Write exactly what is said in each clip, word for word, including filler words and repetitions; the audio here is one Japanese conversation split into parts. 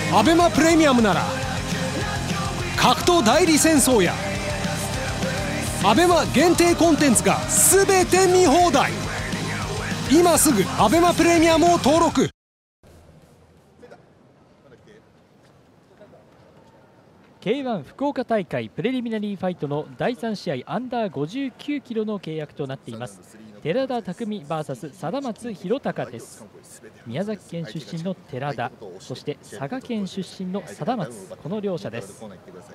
アベマプレミアムなら格闘代理戦争やアベマ限定コンテンツが全て見放題。今すぐアベマプレミアムを登録。 ケーワン 福岡大会プレリミナリーファイトのだいさん試合アンダーごじゅうきゅうキロの契約となっています。寺田匠 ブイエス 貞松弘隆です。宮崎県出身の寺田、そして佐賀県出身の貞松、この両者です。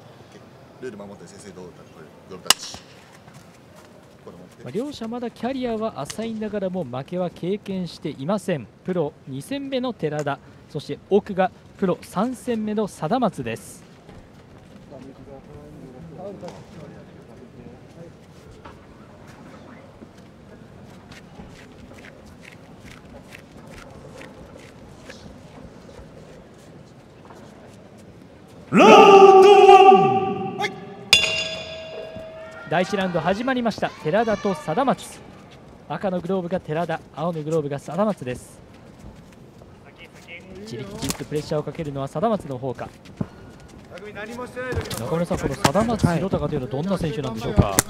両者まだキャリアは浅いながらも負けは経験していません。プロに戦目の寺田、そして奥がプロさん戦目の貞松です。 ラウンドワン、 だいいちラウンド始まりました。寺田と貞松、赤のグローブが寺田、青のグローブが貞松です。じりじりとプレッシャーをかけるのは貞松の方か。中村さん、この貞松弘隆というのはどんな選手なんでしょうか。はい、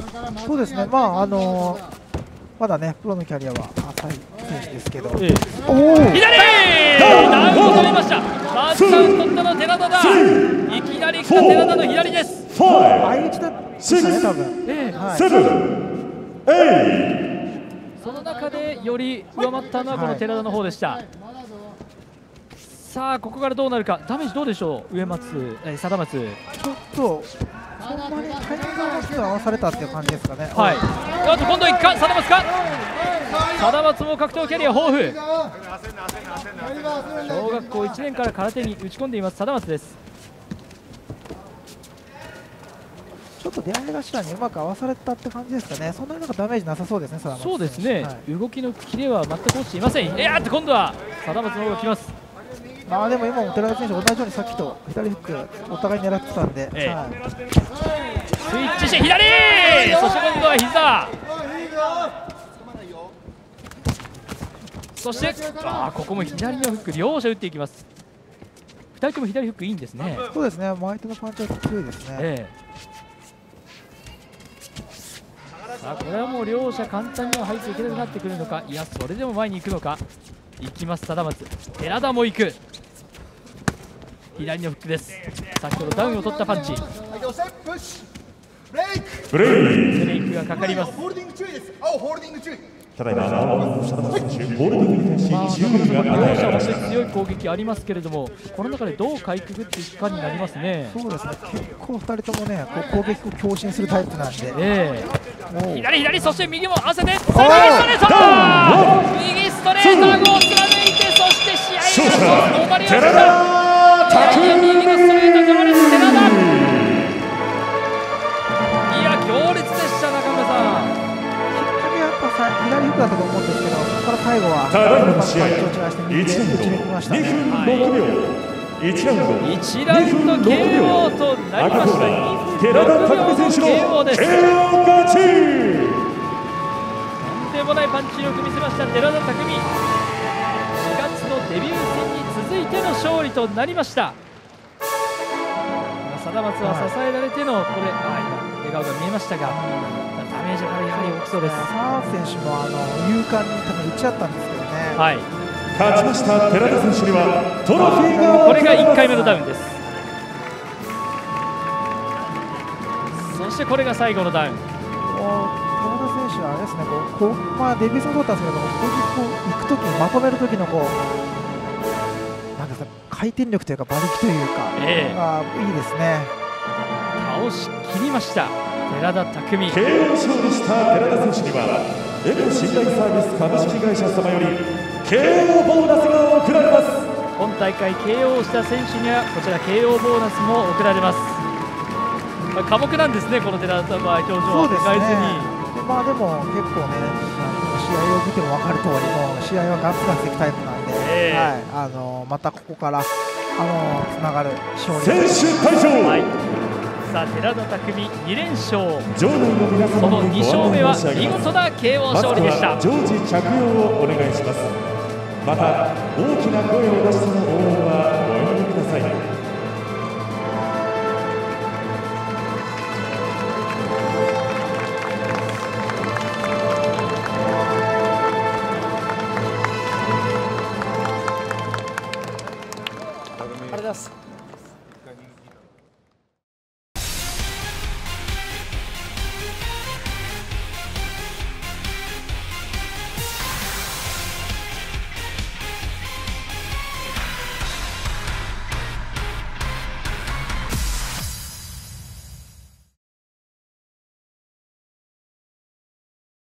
そうですね、まああのー、まだねプロのキャリアは浅い選手ですけど、ええ、 おお左ダウンを取りました。ファーストダウン取ったの寺田だ。いきなり来た寺田の左です。 相打ちだったね多分。ええ、はい、 その中でより上回ったのはこの寺田の方でした。はい、さあここからどうなるか。ダメージどうでしょう上松、えー、貞松。 ちょっとそんなにタイミングが大きく合わされたっていう感じですかね。 はい、あと今度いくか貞松か。貞松も格闘キャリア豊富。小学校いちねんから空手に打ち込んでいます貞松です。 ちょっと出会い頭にうまく合わされたって感じですかね。そんなになんかダメージなさそうですね貞松。 そうですね、はい、動きのキレは全く落ちていません。いやーっと今度は貞松の方が来ます。 まあでも今も寺田選手同じようにさっきと左フックお互い狙ってたんで、ええ、はい、 スイッチして左、そして今度は膝、そしてあここも左のフック両者打っていきます。ふたりとも左フックいいんですね。 そうですね、相手のパンチは強いですね。ええ、 さあこれはもう両者簡単には入っていけなくなってくるのか。いやそれでも前に行くのか。行きます貞松。寺田も行く。左のフックです。先ほどダウンを取ったパンチ。ブレイクがかかります。 ただいま貞松選手ボールディングに対し両者は強い攻撃ありますけれども、この中でどうかいくぐっていくかになりますね。 そうですね、結構ふたりともねこう攻撃を強振するタイプなんで、えー、左左、そして右も合わせて、それ右ストレート右ストレートを貫いて、そして試合が終わりました。右のストレートが割れて寺田、いや強烈でした中村さん。 左フックだったと思うんですけど、そこから最後はただいまの試合いちラウンドにふんろくびょう、いちラウンドいちラウンド ケーオー となりました。 寺田匠選手の ケーオー 勝ち。とんでもないパンチ力見せました寺田匠。しがつのデビュー戦に続いての勝利となりました。貞松は支えられてのこれ、あ今笑顔が見えましたが、ダメージがやはり大きそうです。 澤選手もあの勇敢に多分打ち合ったんですけどね。 はい、勝ちました寺田選手にはトロフィーが。 これがいっかいめのダウンです。そしてこれが最後のダウン。 寺田選手はあれですね、こうこうまあデビュー戦もそうだったんですけど、こう行くときにまとめるときのこうなんかさ回転力というか馬力というか、えー、がいいですね。 倒しきりました寺田匠。 ケーオー 勝利した寺田選手にはエコ信頼サービス株式会社様より ケーオー ボーナスが贈られます。 今大会 ケーオー した選手にはこちら ケーオー ボーナスも贈られます。まあ、寡黙なんですねこの寺田さんは。表情を変えずに、 でまあでも結構ね試合を見ても分かる通りも試合はガツガツいくタイプなんで、えーはい、あのまたここからあのつながる勝利選手退場。 はい、さあ寺田匠にれんしょう、そのに勝目は見事な ケーオー 勝利でした。 常時着用をお願いします。また大きな声を出して